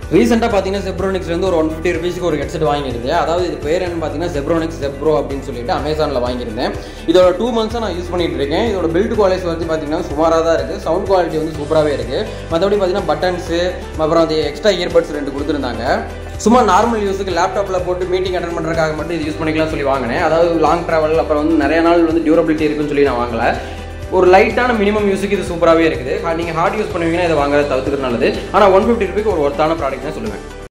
ரீசெண்டாக பார்த்தீங்கன்னா Zebronics வந்து ஒரு 150 ரூபீஸ்க்கு ஒரு ஹெட்செட் வாங்கியிருந்தேன். அதாவது இது பேர் என்னன்னு பார்த்தீங்கன்னா Zebronics Zeb-Bro அப்படின்னு சொல்லிட்டு அமேசானில் வாங்கியிருந்தேன். இதோட 2 months நான் யூஸ் பண்ணிட்டு இருக்கேன். இதோட பில்ட் குவாலிட்டி வந்து பார்த்தீங்கன்னா சுமாராக தான் இருக்குது. சவுண்ட் குவாலிட்டி வந்து சூப்பராகவே இருக்குது. மற்றபடி பார்த்தீங்கன்னா பட்டன்ஸு அப்புறம் அது எக்ஸ்ட்ரா இயர்பட்ஸ் 2 கொடுத்துருந்தாங்க. சும்மா நார்மல் யூஸுக்கு லேப்டாப்பில் போட்டு மீட்டிங் அட்டன் பண்ணுறதுக்காக மட்டும் இது யூஸ் பண்ணிக்கலாம் சொல்லி வாங்கினேன். அதாவது லாங் ட்ராவல் அப்புறம் வந்து நிறைய நாள் வந்து டியூரபிலிட்டி இருக்குன்னு சொல்லி நான் வாங்கலை. ஒரு லைட்டான மினிமம் யூஸுக்கு இது சூப்பராகவே இருக்குது. நீங்கள் ஹார்ட் யூஸ் பண்ணுவீங்கன்னா இதை வாங்குறது தவிர்த்துக்கிறது நல்லது. ஆனால் 150 ரூபாய்க்கு ஒரு ஒர்த்தான ப்ராடக்ட் தான் சொல்லுவேன்.